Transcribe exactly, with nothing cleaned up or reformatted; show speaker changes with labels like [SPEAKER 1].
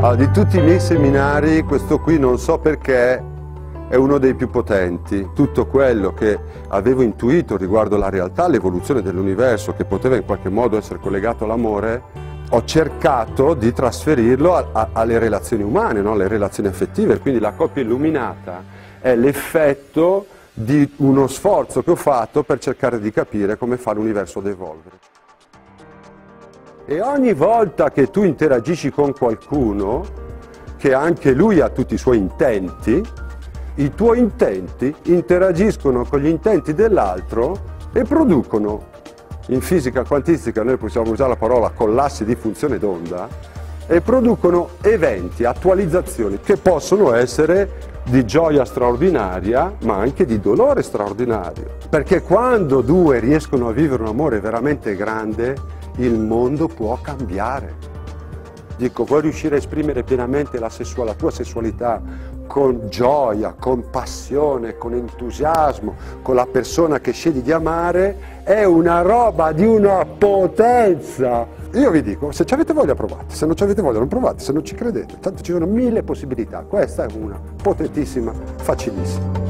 [SPEAKER 1] Allora, di tutti i miei seminari, questo qui non so perché è uno dei più potenti. Tutto quello che avevo intuito riguardo la realtà, l'evoluzione dell'universo, che poteva in qualche modo essere collegato all'amore, ho cercato di trasferirlo a, a, alle relazioni umane, no? Alle relazioni affettive. Quindi la coppia illuminata è l'effetto di uno sforzo che ho fatto per cercare di capire come fa l'universo ad evolvere. E ogni volta che tu interagisci con qualcuno, che anche lui ha tutti i suoi intenti, i tuoi intenti interagiscono con gli intenti dell'altro e producono, in fisica quantistica noi possiamo usare la parola collassi di funzione d'onda, e producono eventi, attualizzazioni che possono essere di gioia straordinaria, ma anche di dolore straordinario. Perché quando due riescono a vivere un amore veramente grande, il mondo può cambiare. Dico, vuoi riuscire a esprimere pienamente la, sessual- la tua sessualità con gioia, con passione, con entusiasmo, con la persona che scegli di amare, è una roba di una potenza. Io vi dico, se ci avete voglia provate, se non ci avete voglia non provate, se non ci credete, tanto ci sono mille possibilità, questa è una potentissima, facilissima.